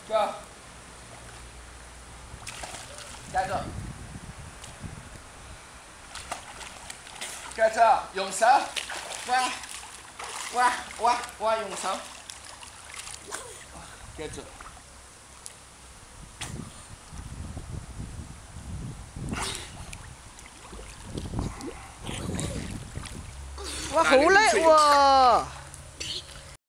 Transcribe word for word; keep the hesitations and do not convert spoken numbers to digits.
Go。接住。接住，用手。哇哇哇哇，用手。接住。 哇，好叻喎！